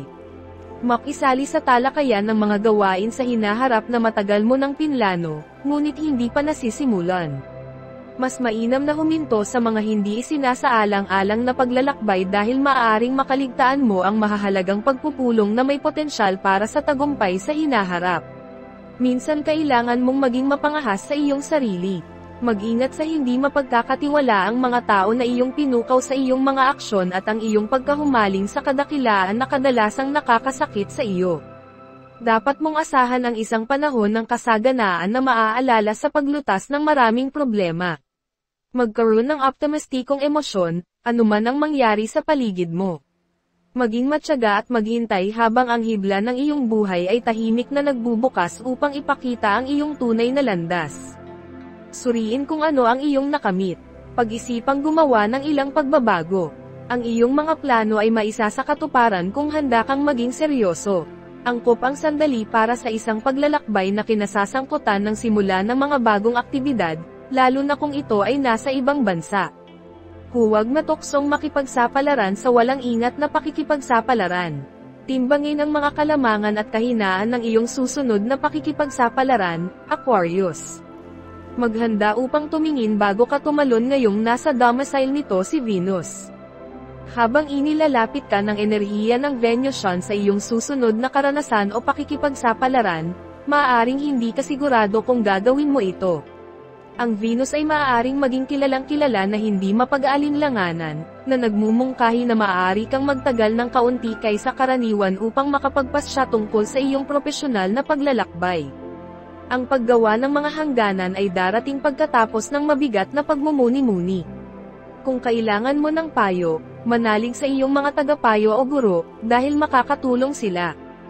Makisali sa talakayan ng mga gawain sa hinaharap na matagal mo ng pinlano, ngunit hindi pa nasisimulan. Mas mainam na huminto sa mga hindi isinasaalang-alang na paglalakbay dahil maaaring makaligtaan mo ang mahahalagang pagpupulong na may potensyal para sa tagumpay sa hinaharap. Minsan kailangan mong maging mapangahas sa iyong sarili. Mag-ingat sa hindi mapagkakatiwala ang mga tao na iyong pinukaw sa iyong mga aksyon at ang iyong pagkahumaling sa kadakilaan na kadalasang nakakasakit sa iyo. Dapat mong asahan ang isang panahon ng kasaganaan na maaalala sa paglutas ng maraming problema. Magkaroon ng optimistikong emosyon, anuman ang mangyari sa paligid mo. Maging matyaga at maghintay habang ang hibla ng iyong buhay ay tahimik na nagbubukas upang ipakita ang iyong tunay na landas. Suriin kung ano ang iyong nakamit. Pag-isipang gumawa ng ilang pagbabago. Ang iyong mga plano ay maisa sa katuparan kung handa kang maging seryoso. Angkop ang sandali para sa isang paglalakbay na kinasasangkutan ng simula ng mga bagong aktibidad, lalo na kung ito ay nasa ibang bansa. Huwag matuksong makipagsapalaran sa walang ingat na pakikipagsapalaran. Timbangin ang mga kalamangan at kahinaan ng iyong susunod na pakikipagsapalaran, Aquarius. Maghanda upang tumingin bago ka tumalon ngayong nasa domicile nito si Venus. Habang inilalapit ka ng enerhiya ng Venusian sa iyong susunod na karanasan o pakikipagsapalaran, maaaring hindi ka sigurado kung gagawin mo ito. Ang Venus ay maaaring maging kilalang-kilala na hindi mapag-aalinlanganan, na nagmumungkahi na maaari kang magtagal ng kaunti kaysa karaniwan upang makapagpasya tungkol sa iyong propesyonal na paglalakbay. Ang paggawa ng mga hangganan ay darating pagkatapos ng mabigat na pagmumuni-muni. Kung kailangan mo ng payo, manalig sa iyong mga tagapayo o guro, dahil makakatulong sila.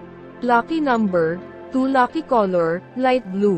Lucky number, 2. Lucky color, light blue.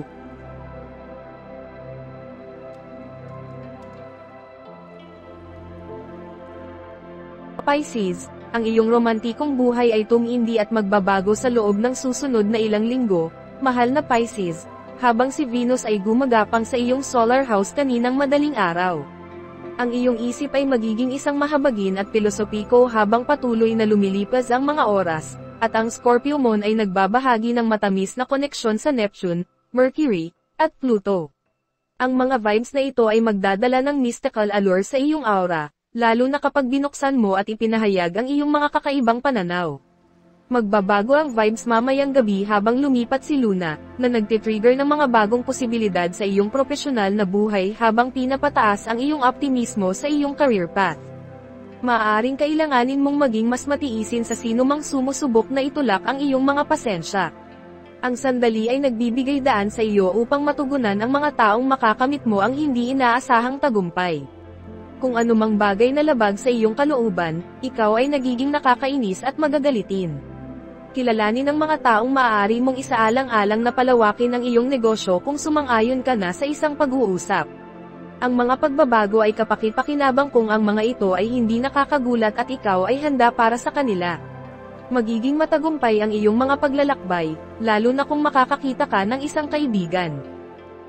Pisces, ang iyong romantikong buhay ay tumindi at magbabago sa loob ng susunod na ilang linggo, mahal na Pisces, habang si Venus ay gumagapang sa iyong solar house kaninang madaling araw. Ang iyong isip ay magiging isang mahabagin at pilosopiko habang patuloy na lumilipas ang mga oras, at ang Scorpio moon ay nagbabahagi ng matamis na koneksyon sa Neptune, Mercury, at Pluto. Ang mga vibes na ito ay magdadala ng mystical allure sa iyong aura, lalo na kapag binuksan mo at ipinahayag ang iyong mga kakaibang pananaw. Magbabago ang vibes mamayang gabi habang lumipat si Luna, na nagtitrigger ng mga bagong posibilidad sa iyong propesyonal na buhay habang pinapataas ang iyong optimismo sa iyong career path. Maaaring kailanganin mong maging mas matiisin sa sinumang sumusubok na itulak ang iyong mga pasensya. Ang sandali ay nagbibigay daan sa iyo upang matugunan ang mga taong makakamit mo ang hindi inaasahang tagumpay. Kung anumang bagay na labag sa iyong kalooban, ikaw ay nagiging nakakainis at magagalitin. Kilalanin ng mga taong maaari mong isaalang-alang na palawakin ang iyong negosyo kung sumang-ayon ka na sa isang pag-uusap. Ang mga pagbabago ay kapaki-pakinabang kung ang mga ito ay hindi nakakagulat at ikaw ay handa para sa kanila. Magiging matagumpay ang iyong mga paglalakbay, lalo na kung makakakita ka ng isang kaibigan.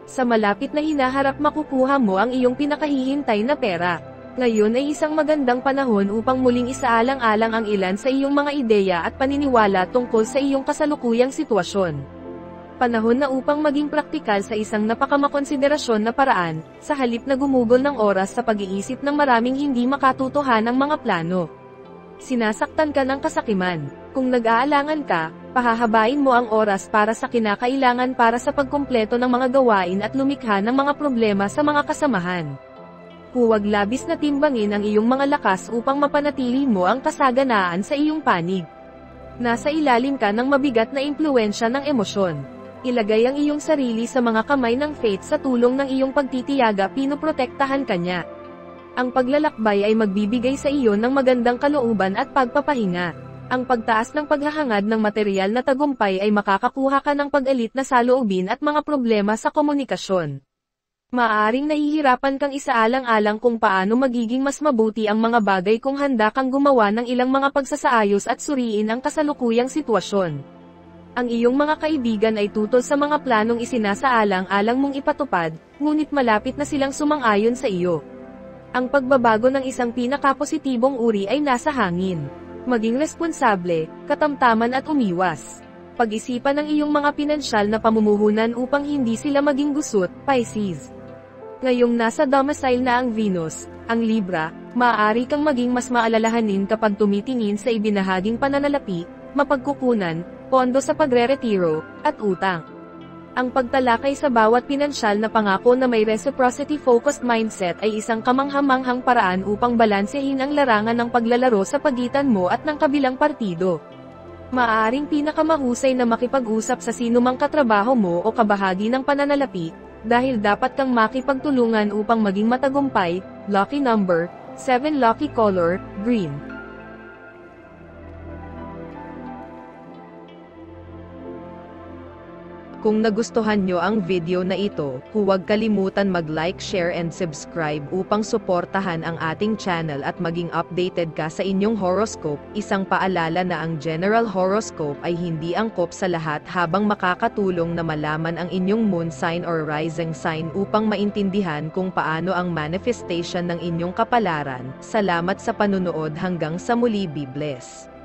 Sa malapit na hinaharap makukuha mo ang iyong pinakahihintay na pera. Ngayon ay isang magandang panahon upang muling isaalang-alang ang ilan sa iyong mga ideya at paniniwala tungkol sa iyong kasalukuyang sitwasyon. Panahon na upang maging praktikal sa isang napakamakonsiderasyon na paraan, sa halip na gumugol ng oras sa pag-iisip ng maraming hindi makatutuhanang mga plano. Sinasaktan ka ng kasakiman. Kung nag-aalangan ka, pahahabain mo ang oras para sa kinakailangan para sa pagkumpleto ng mga gawain at lumikha ng mga problema sa mga kasamahan. Huwag labis na timbangin ang iyong mga lakas upang mapanatili mo ang kasaganaan sa iyong panig. Nasa ilalim ka ng mabigat na impluwensya ng emosyon. Ilagay ang iyong sarili sa mga kamay ng fate sa tulong ng iyong pagtitiyaga, pinoprotektahan ka niya. Ang paglalakbay ay magbibigay sa iyo ng magandang kalooban at pagpapahinga. Ang pagtaas ng paghahangad ng material na tagumpay ay makakakuha ka ng pag-alit na saloobin at mga problema sa komunikasyon. Maaaring nahihirapan kang isaalang-alang kung paano magiging mas mabuti ang mga bagay kung handa kang gumawa ng ilang mga pagsasaayos at suriin ang kasalukuyang sitwasyon. Ang iyong mga kaibigan ay tutol sa mga planong isinasaalang-alang mong ipatupad, ngunit malapit na silang sumang-ayon sa iyo. Ang pagbabago ng isang pinakapositibong uri ay nasa hangin. Maging responsable, katamtaman at umiwas. Pag-isipan ang iyong mga pinansyal na pamumuhunan upang hindi sila maging gusot, Pisces. Ngayong nasa domicile na ang Venus, ang Libra, maaari kang maging mas maalalahanin kapag tumitingin sa ibinahaging pananalapi, mapagkukunan, pondo sa pagre-retiro, at utang. Ang pagtalakay sa bawat pinansyal na pangako na may reciprocity-focused mindset ay isang kamangha-manghang paraan upang balansehin ang larangan ng paglalaro sa pagitan mo at ng kabilang partido. Maaaring pinakamahusay na makipag-usap sa sinumang katrabaho mo o kabahagi ng pananalapi, dahil dapat kang makipagtulungan upang maging matagumpay. Lucky number, 7. Lucky color, green. Kung nagustuhan nyo ang video na ito, huwag kalimutan mag-like, share and subscribe upang suportahan ang ating channel at maging updated ka sa inyong horoscope. Isang paalala na ang general horoscope ay hindi angkop sa lahat, habang makakatulong na malaman ang inyong moon sign or rising sign upang maintindihan kung paano ang manifestation ng inyong kapalaran. Salamat sa panunood, hanggang sa muli, be blessed.